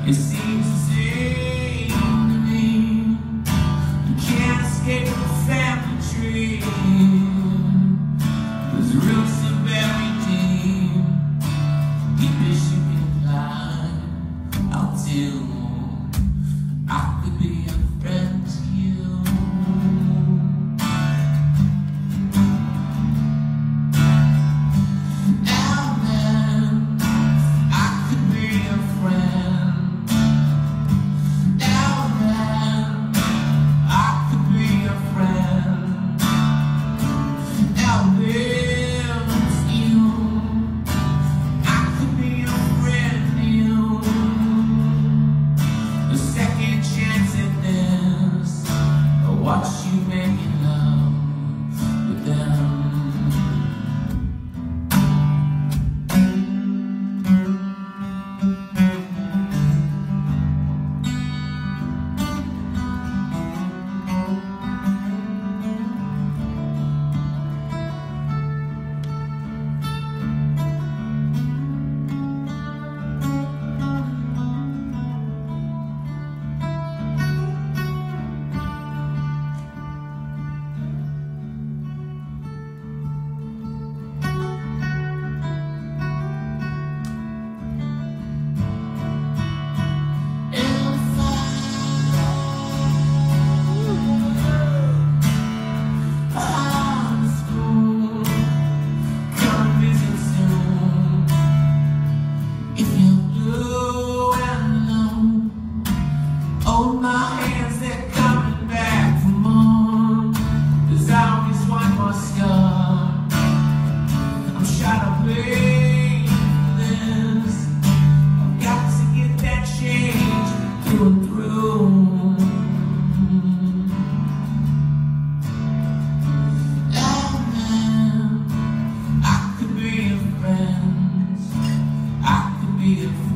It seems the same to me. You can't escape the family tree. There's roots so very deep, deep as you can climb. I'll tell I could be a friend to you. Now then, I could be a friend. Now then, I could be a friend. Now then, it's you. I could be a friend to you. A second chance at this. I watch you making love with them. Hold my hands, they're coming back for more. There's always one more scar. I'm trying to play this. I've got to get that change through and through. And then I could be a friend. I could be a friend.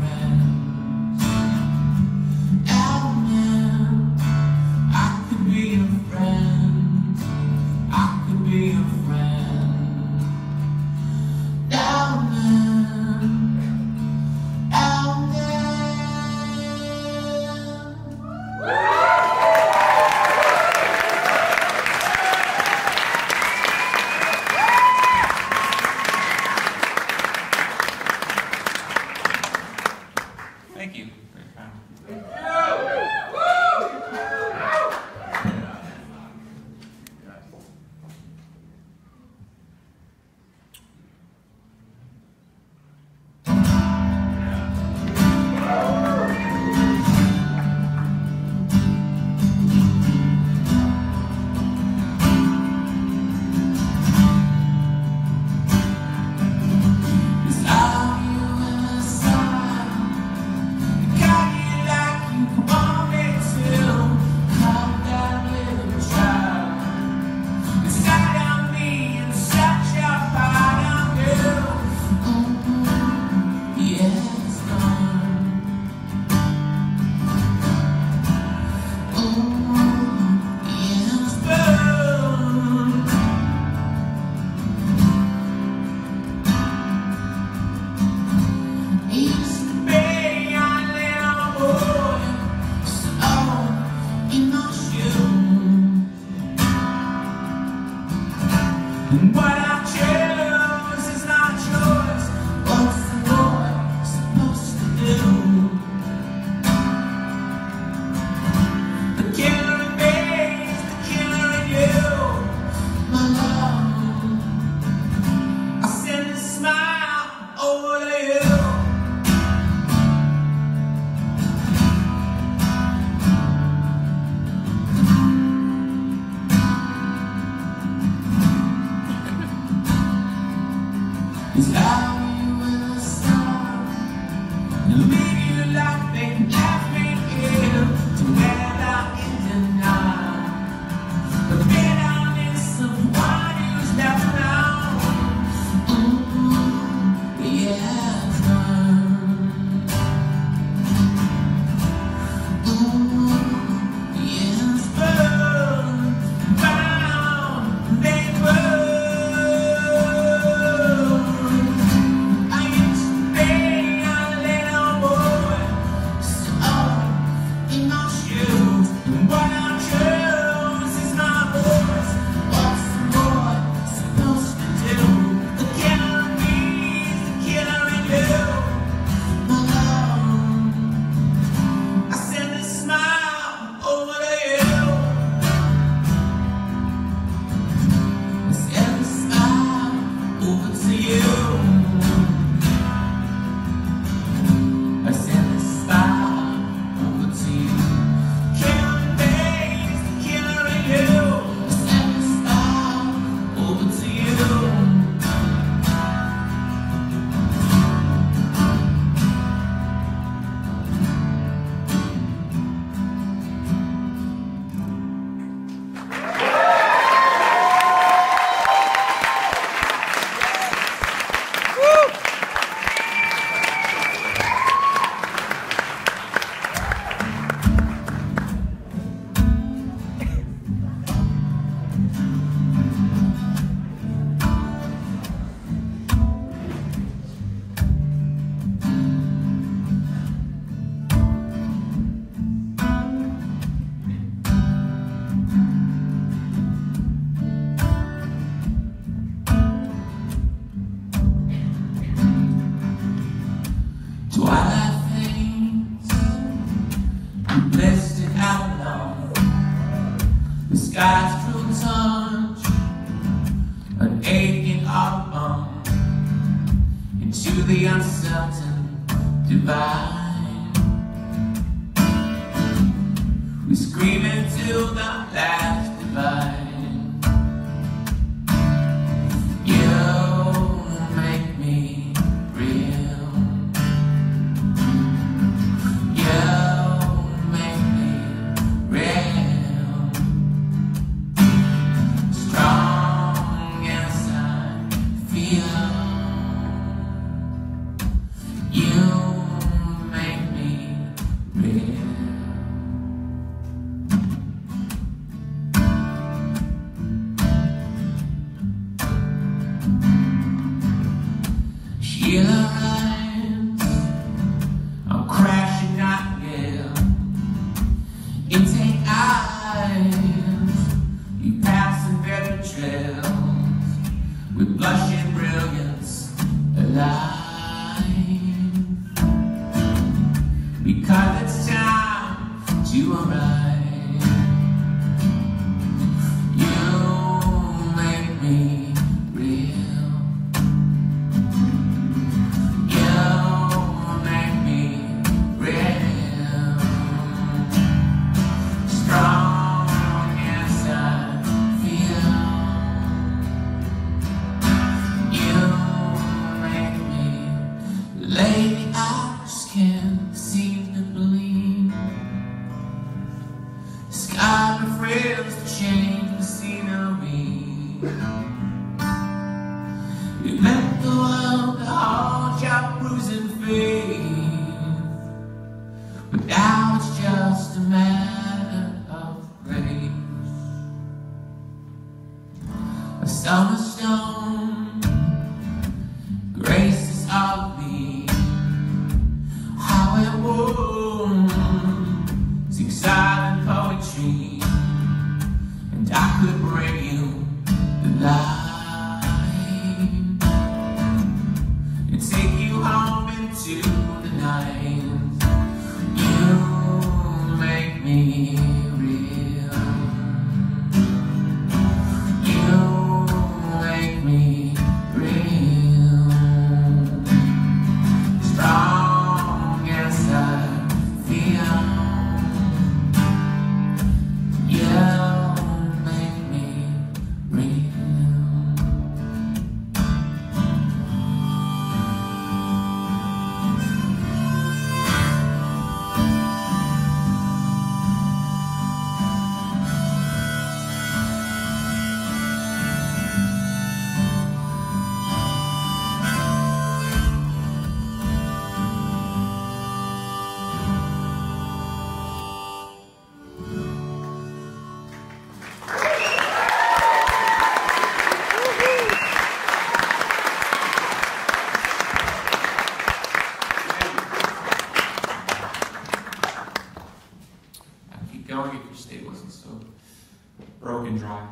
Thank you. Very kind. What I choose is not yours. What's the boy supposed to do? The killer in me is the killer in you. My love, I send a smile over to you. Is how you will start to live your life, make every year to wear out in denial. But then I'll miss someone who's never known. Yeah, it's gone. Yeah, it's burned, bound, they burn. I used to be a little boy, so slides through touch, an aching autumn into the uncertain divide. We scream into the last divide. I'm crashing out again. Intake eyes, you pass in better trails with blushing brilliance alive. Because it's time to arrive. You make me real. Lately I just can't seem to believe the sky refrains to change the scenery. You let the world hold your bruising faith, but now it's just a matter of grace. A summer stone graces of me. Sing silent poetry, and I could bring you the light and take you home into the night. You make me real. You make me real. Strong as I feel. Going if your state wasn't so broken dry.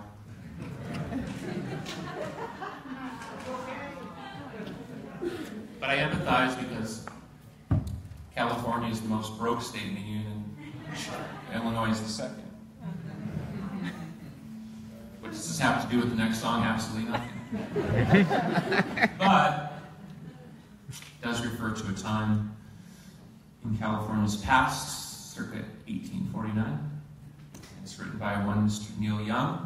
But I empathize because California is the most broke state in the union, and Illinois is the second. What does this have to do with the next song? Absolutely nothing. But it does refer to a time in California's past, circa 1849. It's written by one Mr. Neil Young.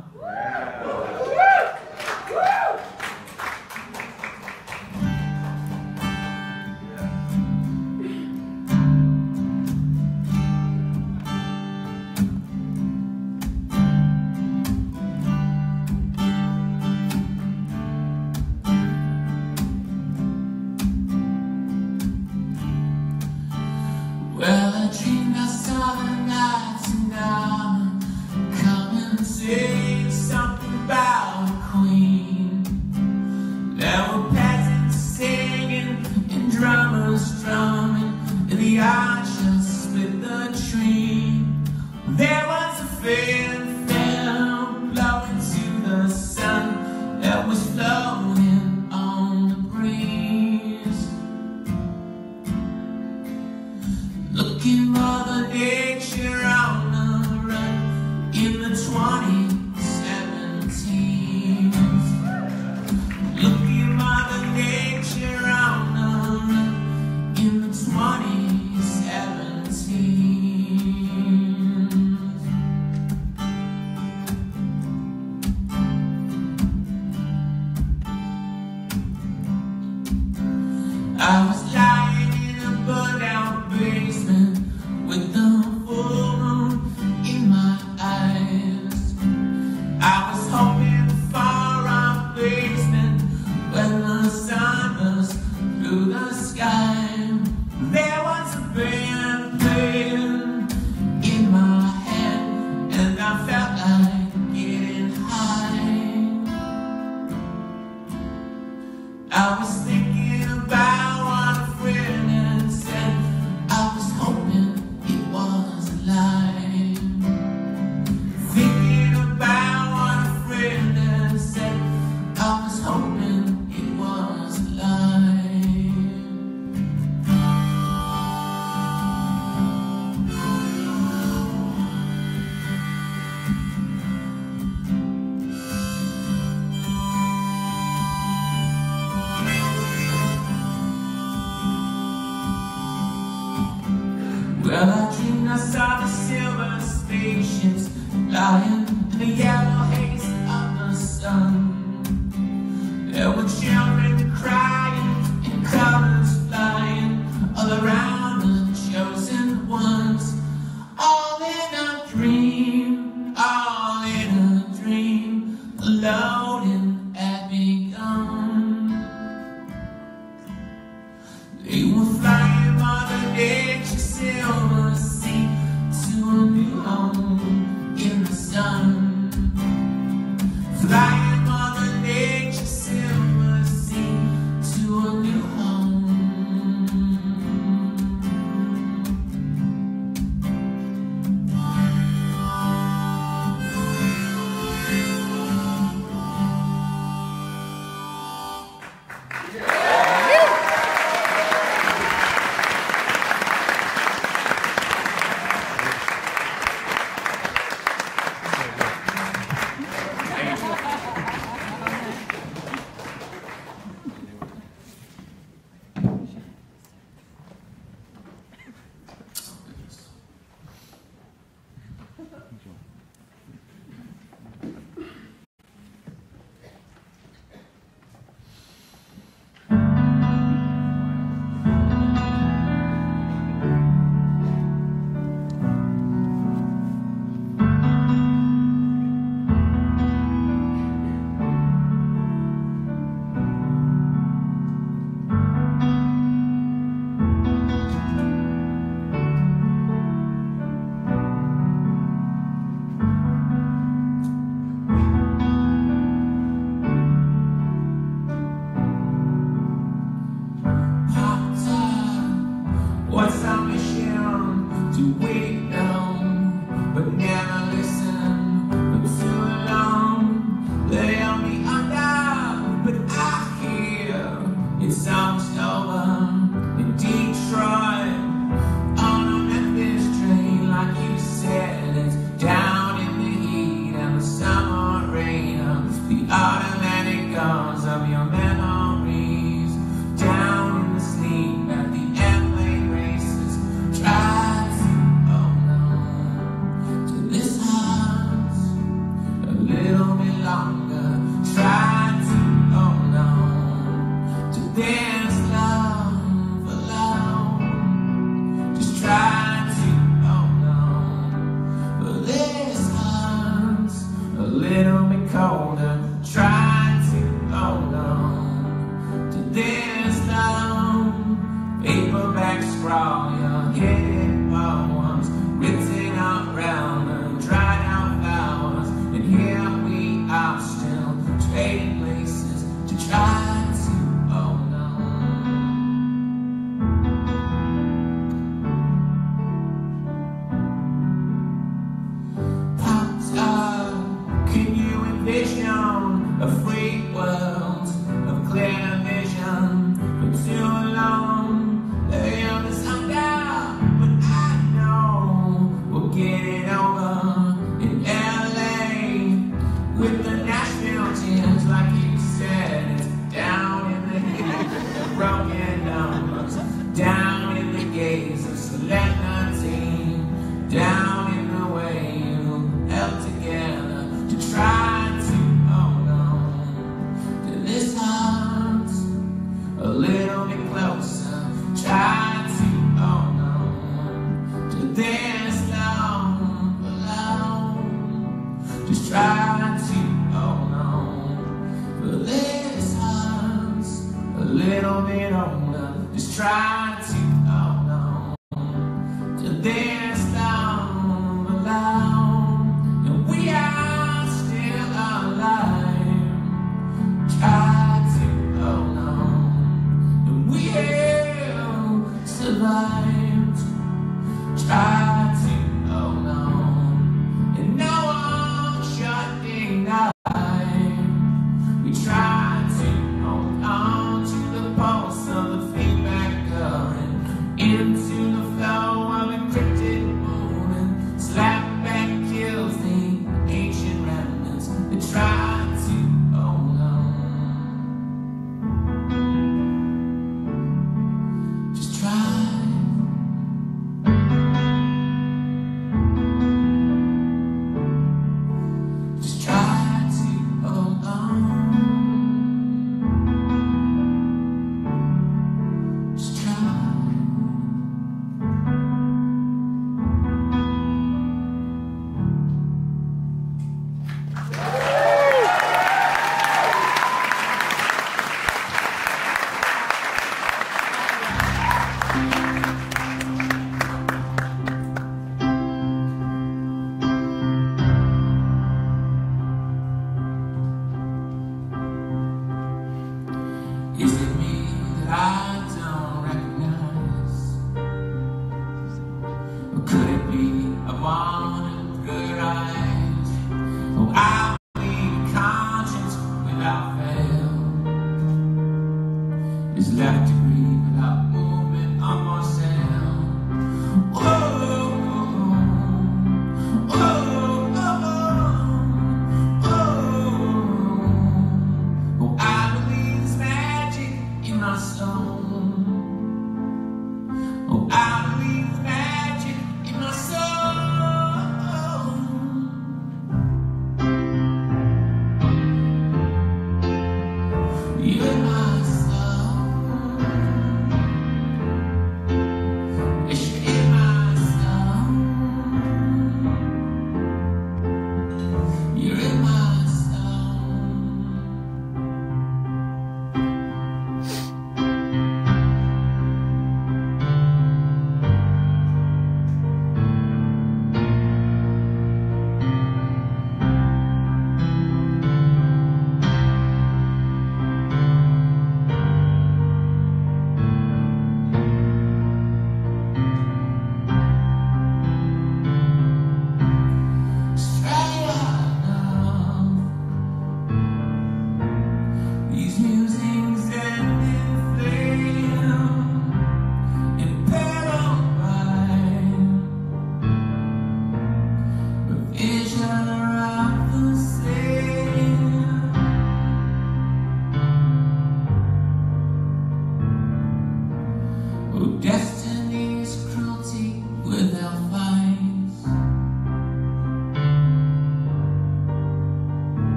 Well, I dreamed I saw the nights and I'm coming to say something about a queen. There were peasants singing and drummers drumming, and the archers split the tree. There was a fanfare blowing to the sun that was floating on the breeze. Looking for the nature on the run in the 20th Well, I dreamed I saw the silver spaceships lying in the yellow haze of the sun. There were children crying and colors flying all around the chosen ones. All in a dream, all in a dream. The loading had begun. They were flying Mother Nature's silver sea to a new home in the sun. Flying Mother Nature's silver sea to a new home. What's our mission? To wait down, but never listen for too long. They held me under, but I hear it's almost over in Detroit. On a Memphis train, like you said, it's down in the heat and the summer rain of the automatic guns of your memories. Down in the sleep at the airplane races. Try to hold on to this heart a little bit longer. Try to hold on to this love alone. Just try to hold on for this heart a little bit colder. Try to hold on to this love. Paperback scrawl, your hidden poems written out round the dried out flowers. And here we are still trading places to try to hold on. Popped up, can you envision a free world of clear vision? For too long they held us under, but I know we'll get it over in LA with the Nashville tears, like you said. It's down in the heat, the broken numbers, down in the gaze of solemnity, down in the way you held together to try to hold on to this heart a little bit closer. Try to hold on to this love alone. Just try to hold on for this heart a little bit older. Just try to hold on to this love alone. And we are still alive. Try to hold on, and we will survive. Try to hold on, and no one shut denied. We try to hold on to the pulse of the feedback current, into the flow of encrypted movement. Slapback kills the ancient remnants that try to hold on. Just try.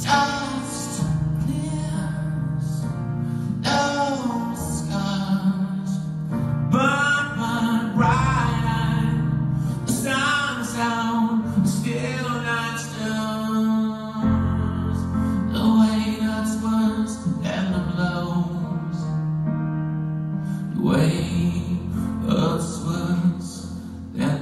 Dust clears, no scars, burn bright. The sun's out, still night stars. The weight hurts worse than the blows. The weight hurts worse than the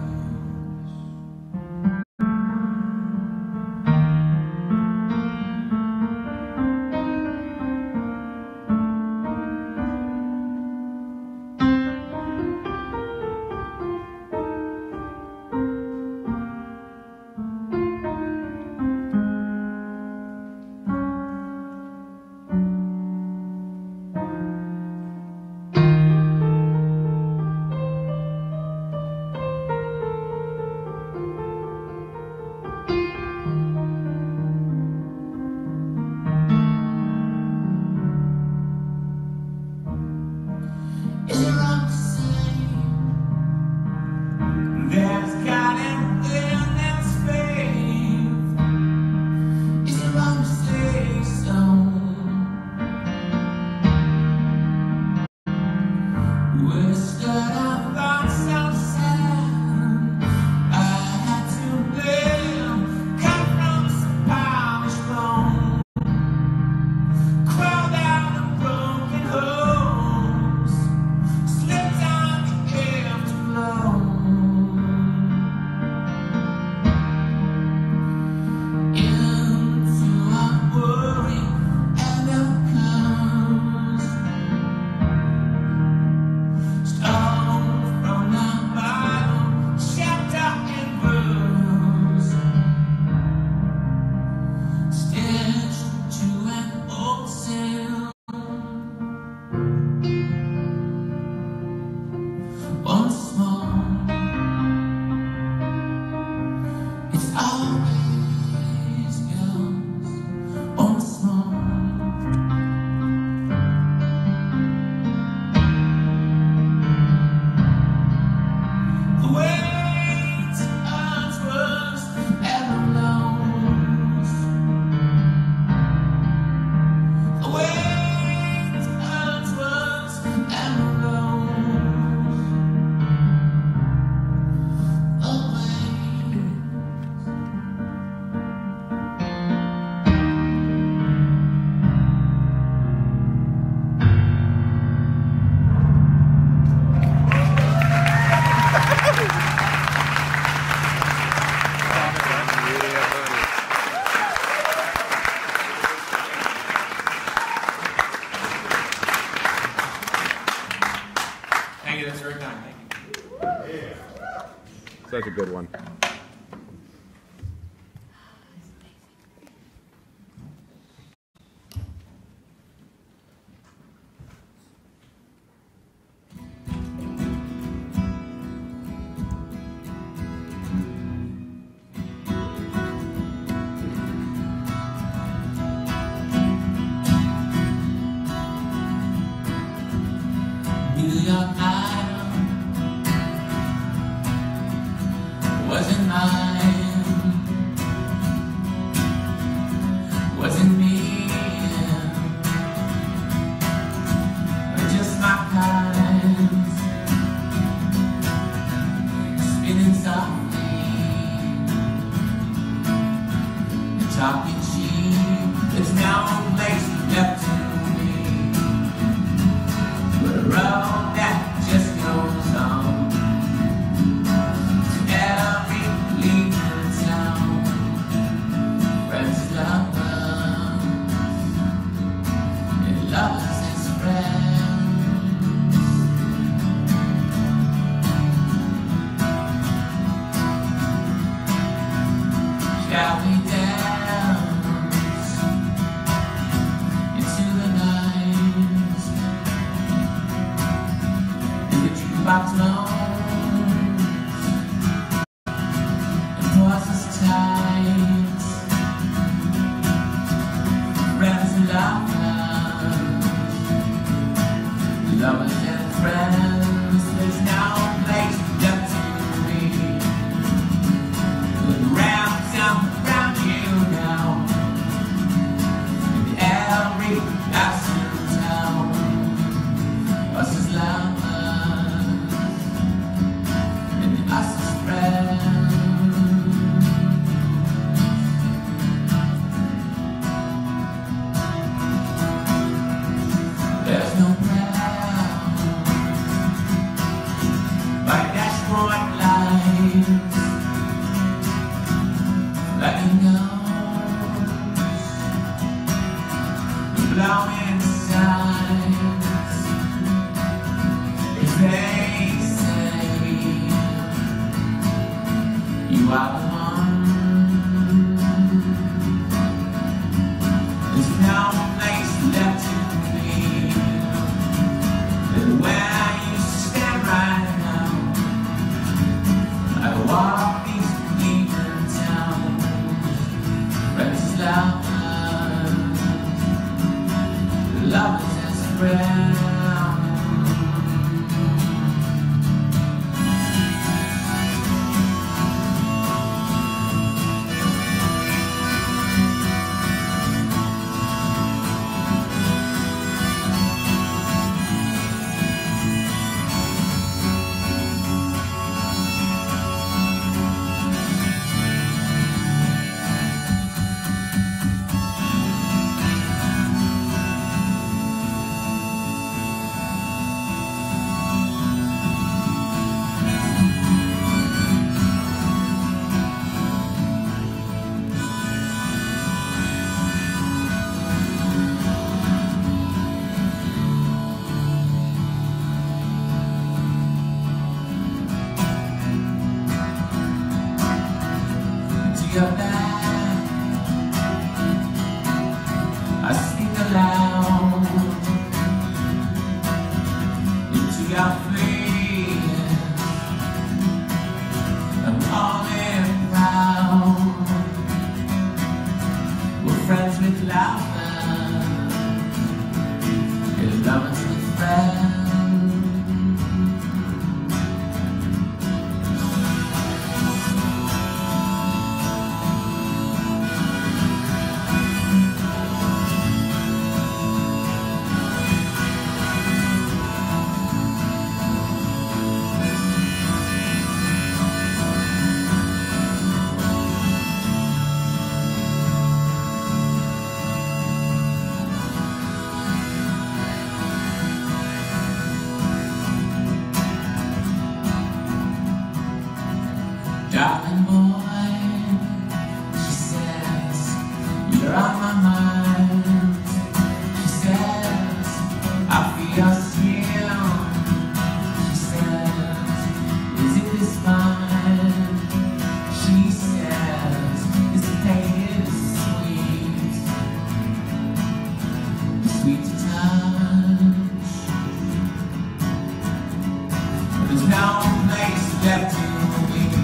Is it wrong to say there's God in this faith? Is it wrong to say so? We're stirred up, thoughts so sad. I had to live, cut from some polished bone, crawled out of broken homes, slipped on the empty floor, into our worry and outcomes, stole from the Bible, chapter and verse, stitched to an old sail. Once more, it's always yours. Once more, the weight hurts worse than the blows. The weight hurts worse than the blows. The weight. Thank you, that's very kind. Thank you. Such a good one. New York Idol wasn't mine, wasn't me, or just my patterns spinning softly, and talking cheap. There's no place left to be, but a road that just goes on to every leaving town. Friends, lovers, and lovers as friends. Shall we dance into the night? In the jukebox moans and pours us tight. Friends and lovers and friends. There's no place left to be. Look around you now. blowing signs. If they say you are the one, there's no place left to be than where you stand right now. I walk these even towns, friends, lovers and friends. Your back, I speak aloud into your face. I'm all in proud. We're friends with lovers, and lovers with friends. Darling boy, she says, you're on my mind. She says, I feel your skin. She says, is it this fine? She says, this pain is sweet, sweet to touch. There's no place left to be.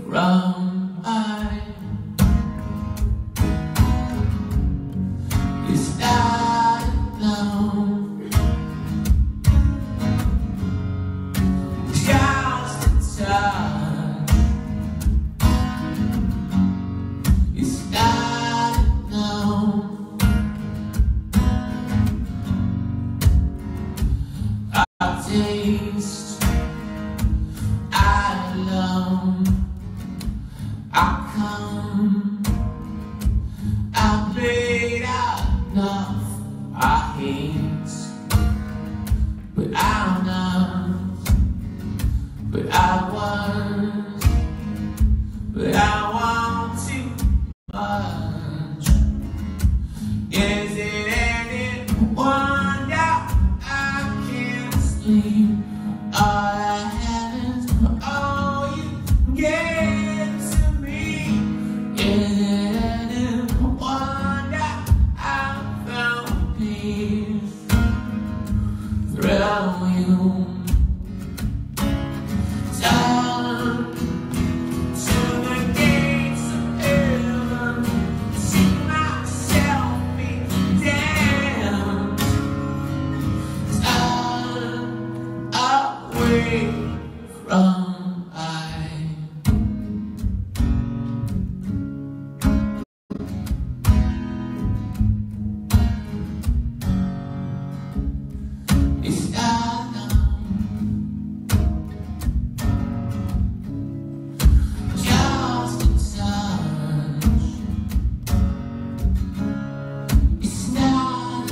from I. It's not alone, just a touch. It's not alone. I taste, I long, I come, I played enough, I hate, but I'm not, but I was, but I want too much. Is it any wonder I can't sleep? All I have is all you gave to me. Is it any wonder I found peace through you? Down to the gates of heaven, see myself be damned. Down away from I. It's not known, just a touch. It's not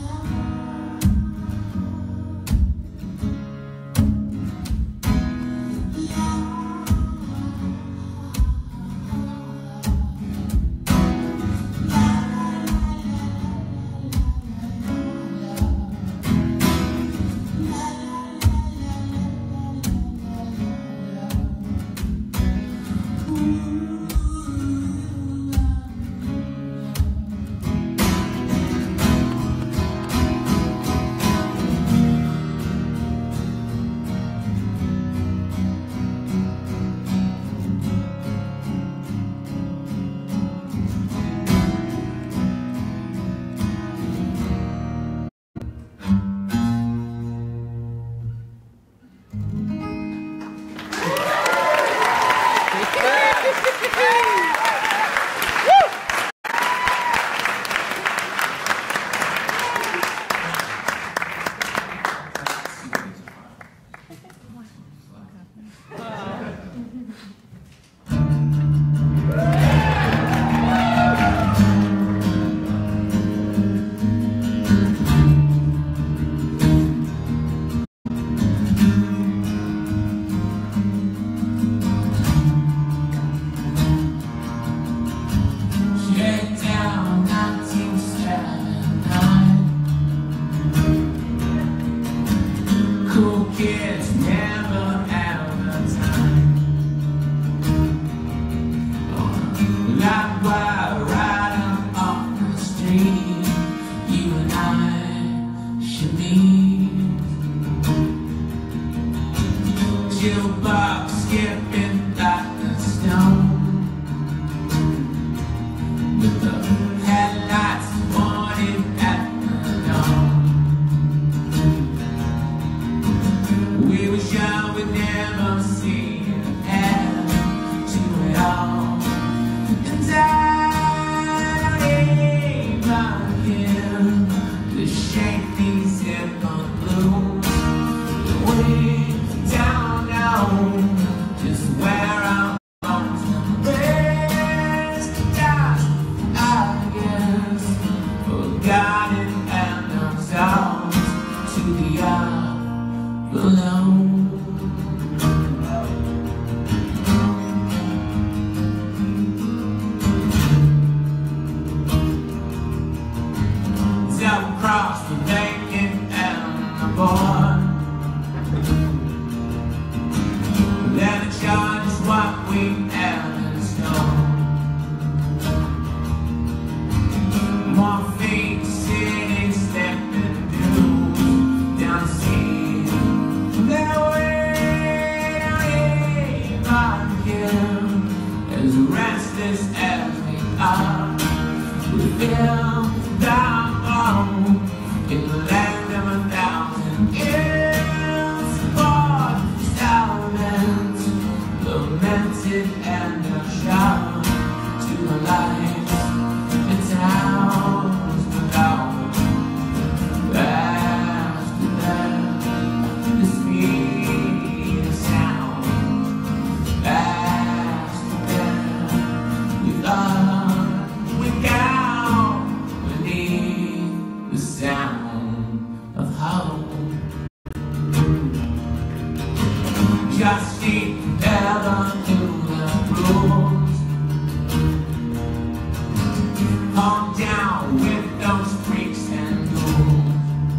Check down 1979. Cool kids never have the time. Like while riding off the street, you and I should meet. Jukebox skipping like a stone, with the headlights pointed at the dawn. We were young, we never seen an end to it all. And I ain't not here to shake these headphone blues. Way down now, just where I'm forgotten and themselves to the below. Double cross the vacant and the board. Then the charge is what we have in store. Morphine city stepping through down the sea. That way, I ain't not here. sit and a shout to the lights in towns without after that the speed of sound. After that we thought we down beneath the sound of home. Just keep ever through the rules. Calm down with those freaks and ghouls.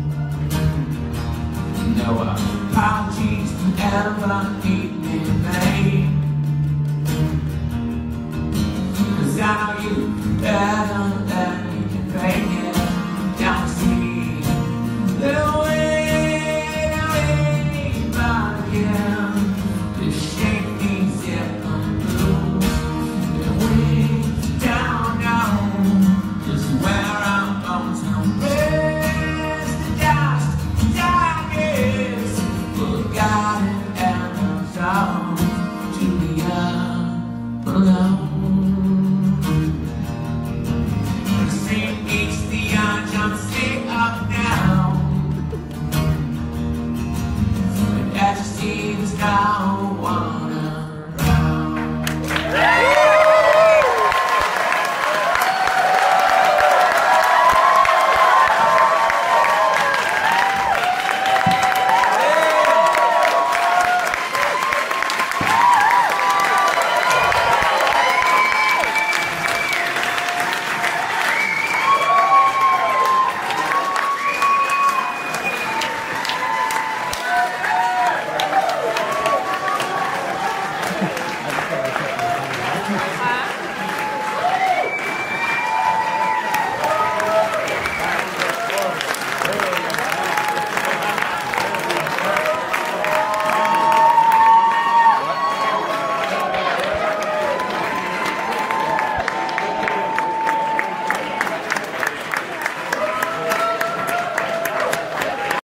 No apologies ever need be made, 'cause I know you better